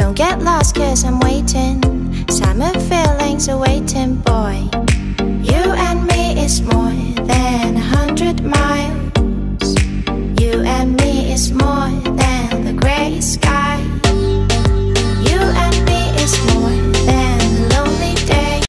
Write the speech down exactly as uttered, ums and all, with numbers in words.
Don't get lost cause I'm waiting. Summer feelings are waiting, boy. You and me is more than a hundred miles.